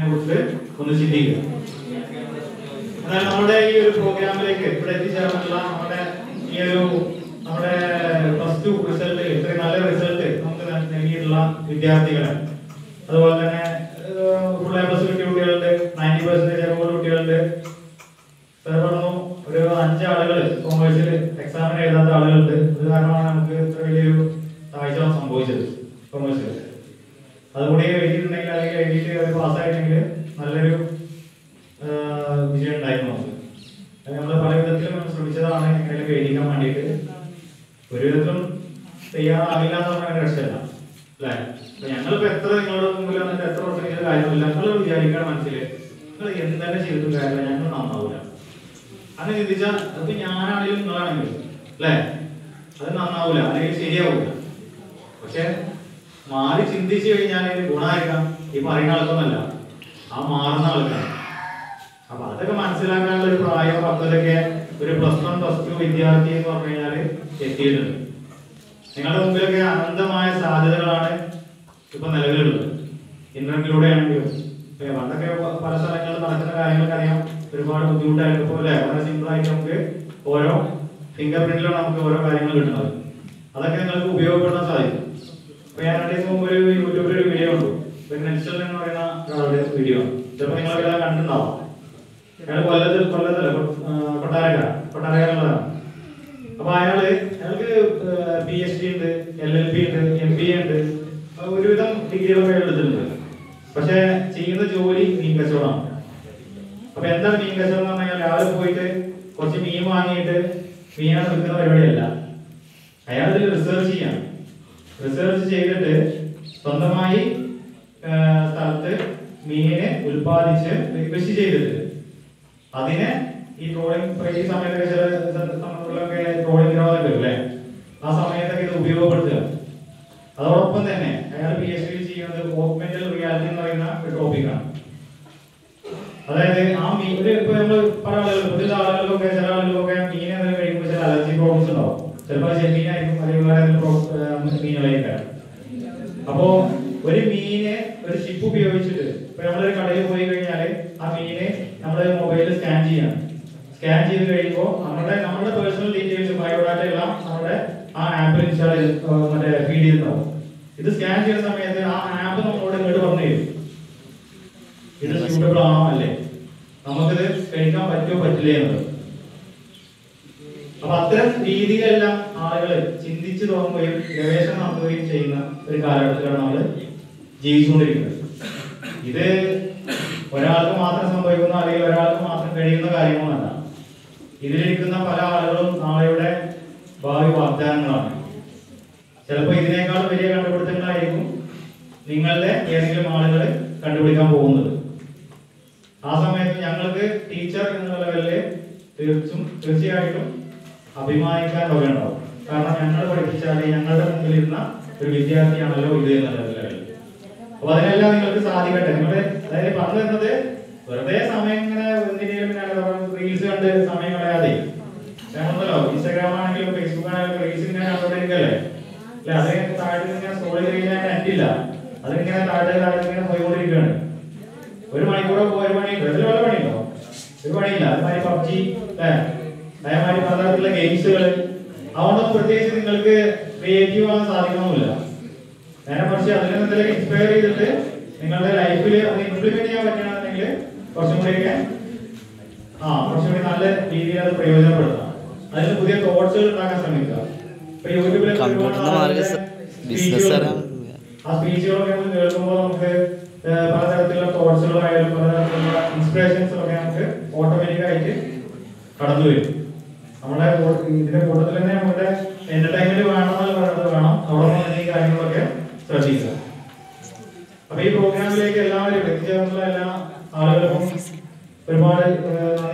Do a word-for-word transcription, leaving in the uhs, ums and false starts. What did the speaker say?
കുറിച്ച് ഒന്ന് ചിന്തിക്കുക. എന്നാൽ നമ്മുടെ ഈ ഒരു പ്രോഗ്രാമിലേക്ക് ഇവിടെ എത്തിച്ചേർന്നുള്ള നമ്മുടെ ഈ ഒരു നമ്മുടെ പ്ലസ് ടു റിസൾട്ട് ഇത്രയും നല്ല റിസൾട്ട് നമുക്ക് നേടിയിട്ടുള്ള വിദ്യാർത്ഥികളെ, അതുപോലെ തന്നെ ഫുൾ എ പ്ലസ് കിട്ടിയ കുട്ടികളുണ്ട്, നയൻറ്റി പെർസെന്റേജ് അബോവ് കുട്ടികളുണ്ട്. പറഞ്ഞു ഒരു അഞ്ചാളുകൾ കൊമേഴ്സിൽ എക്സാമിന് എഴുതാത്ത ആളുകളുണ്ട്. അത് കാരണമാണ് നമുക്ക് ഇത്ര വലിയൊരു താഴ്ച സംഭവിച്ചത് കൊമേഴ്സിൽ. അതുകൂടി എഴുതിയിട്ടുണ്ടെങ്കിൽ അല്ലെങ്കിൽ എഴുതിയിട്ട് ഒരു പാസ്സായിട്ടുണ്ടെങ്കിൽ നല്ലൊരു വിജയം ഉണ്ടായിരുന്നു നമുക്ക്. നമ്മൾ പല വിധത്തിലും നമ്മൾ ശ്രമിച്ചതാണ് എങ്ങനെയൊക്കെ എഴുതിക്കാൻ വേണ്ടിയിട്ട്. ഒരു വിധത്തിലും തയ്യാറാകില്ല എന്ന് പറഞ്ഞാൽ രക്ഷയില്ല അല്ലേ? ഞങ്ങളിപ്പോ എത്ര നിങ്ങളുടെ മുമ്പിൽ വന്നിട്ട് എത്ര വർഷം ചെയ്ത കാര്യമില്ല. നിങ്ങൾ വിചാരിക്കണം മനസ്സിൽ നിങ്ങൾ എന്തെന്നെ ചെയ്തിട്ടും കാര്യമില്ല, ഞങ്ങൾ നന്നാവില്ല. അങ്ങനെ ചിന്തിച്ചാൽ അത് ഞാനാണെങ്കിലും നിങ്ങളാണെങ്കിലും അല്ലേ, അത് നന്നാവൂല അല്ലെങ്കിൽ ശരിയാവൂല. പക്ഷെ മാറി ചിന്തിച്ചു കഴിഞ്ഞാൽ ഇതിന് ഗുണമായിരിക്കാം. ഈ പറയുന്ന ആൾക്കൊന്നല്ല, ആ മാറുന്ന ആൾക്കാണ്. അപ്പൊ അതൊക്കെ മനസ്സിലാക്കാനുള്ള ഒരു പ്രായം പക്വതൊക്കെ ഒരു പ്ലസ് വൺ പ്ലസ് ടു വിദ്യാർത്ഥി എന്ന് പറഞ്ഞു കഴിഞ്ഞാൽ എത്തിയിട്ടുണ്ട്. നിങ്ങളുടെ മുമ്പിലൊക്കെ അനന്തമായ സാധ്യതകളാണ് ഇപ്പൊ നിലവിലുള്ളത്. ഇന്റർനെറ്റിലൂടെ ആണെങ്കിലും പണ്ടൊക്കെ പല സ്ഥലങ്ങളിൽ നടക്കുന്ന കാര്യങ്ങളൊക്കെ അറിയാം. ഒരുപാട് ബുദ്ധിമുട്ടായിട്ട് പോലെ വളരെ സിമ്പിൾ ആയിട്ട് നമുക്ക് ഓരോ ഫിംഗർ പ്രിന്റിലാണ് നമുക്ക് ഓരോ കാര്യങ്ങൾ കിട്ടുന്നത്. അതൊക്കെ നിങ്ങൾക്ക് ഉപയോഗപ്പെടുത്താൻ സാധിക്കും. അപ്പൊ ഞാൻ രണ്ടു ദിവസം മുമ്പ് ഒരു യൂട്യൂബിൽ ഒരു വീഡിയോ ഉണ്ട്, നെൽസൺ എന്ന് പറയുന്ന ഒരാളുടെ വീഡിയോ. ചിലപ്പോൾ നിങ്ങളെല്ലാം കണ്ടിട്ടുണ്ടാവും. അയാൾ കൊല്ലത്തിൽ കൊല്ലത്തല്ല കൊട്ടാരക്കര കൊട്ടാരക്കരയുള്ളതാണ്. അപ്പൊ അയാള് അയാൾക്ക് പി എച്ച് ഡി ഉണ്ട്, എൽ എൽ പി ഉണ്ട്, എം ബി എ ഉണ്ട്, ഒരുവിധം ഡിഗ്രികളൊക്കെ എടുത്തിട്ടുണ്ട്. പക്ഷെ ചെയ്യുന്ന ജോലി മീൻ കച്ചവടമാണ്. അപ്പൊ എന്താണ് മീൻ കച്ചവടം എന്ന് പറഞ്ഞാൽ രാവിലെ പോയിട്ട് കുറച്ച് മീൻ വാങ്ങിയിട്ട് മീനാണ് വിൽക്കുന്ന പരിപാടിയല്ല. അയാൾ ഇതിൽ റിസർച്ച് ചെയ്യാം. റിസർച്ച് ചെയ്തിട്ട് സ്വന്തമായി സ്ഥലത്ത് മീനെ ഉൽപ്പാദിച്ച് കൃഷി ചെയ്തിട്ട് അതിനെ ഈ ട്രോളിംഗ് ഈ സമയത്തൊക്കെ ചില സമയങ്ങളിലൊക്കെ ട്രോളിംഗ് നിരോധനം വരും അല്ലെ, ആ സമയത്തൊക്കെ ഇത് ഉപയോഗപ്പെടുത്തുക. അതോടൊപ്പം തന്നെ അയാൾ പി എച്ച് ഡി ചെയ്യുന്നത് ഓഗ്മെന്റൽ റിയാലിറ്റി എന്ന് പറയുന്ന ഒരു ടോപ്പിക്കാണ്. അതായത് ആ മീൻ ഇപ്പൊ നമ്മൾ പല ആളുകൾ പുതിയ ആളുകൾക്കൊക്കെ ചില ആളുകൾക്കൊക്കെ മീനെ കഴിക്കുമ്പോൾ ചില അലർജി പ്രോബ്ലംസ് ഉണ്ടാവും. ചിലപ്പോൾ ചെമ്മീനായിരിക്കും അല്ലെങ്കിൽ മീനുകളായിരിക്കും. അപ്പോ ഒരു മീനെ ഒരു ഷിപ്പ് ഉപയോഗിച്ചിട്ട് ഇപ്പൊ നമ്മളൊരു കടയിൽ പോയി കഴിഞ്ഞാൽ ആ മീനെ നമ്മുടെ മൊബൈലിൽ സ്കാൻ ചെയ്യണം. സ്കാൻ ചെയ്ത് കഴിയുമ്പോൾ നമ്മുടെ നമ്മുടെ പേഴ്സണൽ ഡീറ്റെയിൽസ് ബയോഡാറ്റ എല്ലാം നമ്മുടെ ആ ആപ്പിൽ ഇൻസ്റ്റാൾ ചെയ്ത് മറ്റേ ഫീഡ് ചെയ്തിട്ടുണ്ടാവും. ഇത് സ്കാൻ ചെയ്യുന്ന സമയത്ത് ആ ആപ്പ് നമ്മളോട് ഇങ്ങോട്ട് പറഞ്ഞു തരും ഇത് സ്യൂട്ടബിൾ ആണോ അല്ലേ, നമുക്കിത് കഴിക്കാൻ പറ്റുമോ പറ്റില്ലേ എന്നുള്ളത്. അപ്പൊ അത്തരം രീതിയിലെല്ലാം ആളുകൾ ചിന്തിച്ചു തുടങ്ങുകയും ഗവേഷണം നടത്തുകയും ചെയ്യുന്ന ഒരു കാലഘട്ടത്തിലാണ് നമ്മൾ ജീവിച്ചുകൊണ്ടിരിക്കുന്നത്. ഇത് ഒരാൾക്ക് മാത്രം സംഭവിക്കുന്ന അല്ലെങ്കിൽ ഒരാൾക്ക് മാത്രം കഴിയുന്ന കാര്യങ്ങളല്ല. ഇതിലിരിക്കുന്ന പല ആളുകളും നാളെയുടെ ഭാവി വാഗ്ദാനങ്ങളാണ്. ചിലപ്പോൾ ഇതിനേക്കാൾ വലിയ കണ്ടുപിടുത്തങ്ങളായിരിക്കും നിങ്ങളുടെ ഏതെങ്കിലും ആളുകൾ കണ്ടുപിടിക്കാൻ പോകുന്നത്. ആ സമയത്ത് ഞങ്ങൾക്ക് ടീച്ചർ എന്നുള്ള ലെവലില് തീർച്ചും തീർച്ചയായിട്ടും അഭിമാനിക്കാൻ വകയുണ്ടാവും. കാരണം ഞങ്ങൾ പഠിപ്പിച്ചാൽ ഞങ്ങളുടെ മുമ്പിലിരുന്ന ഒരു വിദ്യാർത്ഥിയാണല്ലോ ഇത് എന്നുള്ള ലെവലിൽ. അപ്പൊ അതിനെല്ലാം നിങ്ങൾക്ക് സാധിക്കട്ടെ. നിങ്ങളുടെ അതായത് പറഞ്ഞു വരുന്നത് വെറുതെ സമയം ഇങ്ങനെ എന്തിനേലും റീൽസ് കണ്ട് സമയം കളയാതെ ഞങ്ങളല്ലോ ഇൻസ്റ്റാഗ്രാം ആണെങ്കിലും ഫേസ്ബുക്ക് ആണെങ്കിലും റീൽസ് ഇങ്ങനെ കണ്ടോണ്ടിരിക്കല്ലേ അല്ലെ, അതിങ്ങനെ താഴെ ഇങ്ങനെ സ്ക്രോൾ ചെയ്ത് കഴിഞ്ഞാൽ നെറ്റില്ല, അതിങ്ങനെ താഴെ താഴെ ഇങ്ങനെ പോയിക്കൊണ്ടിരിക്കുകയാണ്. ഒരു മണിക്കൂറോ ഒരു മണി അതിൽ വല്ല പണിയുണ്ടോ? ഒരു പണിയില്ല. അതേമാതിരി പബ്ജി അല്ലെ, അതേമാതിരി പലതരത്തിലുള്ള ഗെയിംസുകൾ, അതുകൊണ്ടൊന്നും പ്രത്യേകിച്ച് നിങ്ങൾക്ക് ക്രിയേറ്റീവ് ആകാൻ സാധിക്കണമെന്നില്ല. നേരെ പക്ഷേ അതിൽ എന്തെങ്കിലും ഇൻസ്പയർ ചെയ്തിട്ട് നിങ്ങളുടെ ലൈഫിൽ അത് ഇംപ്ലിമെന്റ് ചെയ്യാൻ പറ്റുകയാണെന്നുണ്ടെങ്കിൽ കുറച്ചും കൂടിയൊക്കെ ആ കുറച്ചും കൂടി നല്ല രീതിയിൽ അത് പ്രയോജനപ്പെടുത്താം. അതിന് പുതിയ തോട്ട്സുകൾ ഉണ്ടാക്കാൻ ശ്രമിക്കുക. ഇപ്പൊ യൂട്യൂബിൽ ആ സ്പീച്ചുകളൊക്കെ നമുക്ക് കേൾക്കുമ്പോൾ നമുക്ക് പലതരത്തിലുള്ള തോട്ട്സുകളായാലും പലതരത്തിലുള്ള ഇൻസ്പിറേഷൻസുകളൊക്കെ നമുക്ക് ഓട്ടോമാറ്റിക് ആയിട്ട് കടന്നു വരും. നമ്മുടെ ഇതിന്റെ കൂട്ടത്തിൽ തന്നെ നമ്മുടെ എന്റർടൈൻമെന്റ് വേണമെന്നുള്ള പറയുന്നത് വേണം. അവിടെ നിന്ന് ഈ കാര്യങ്ങളൊക്കെ ശ്രദ്ധിക്കുക. അപ്പൊ ഈ പ്രോഗ്രാമിലേക്ക് എല്ലാവരും എത്തിച്ചേർന്നുള്ള എല്ലാ ആളുകൾക്കും ഒരുപാട്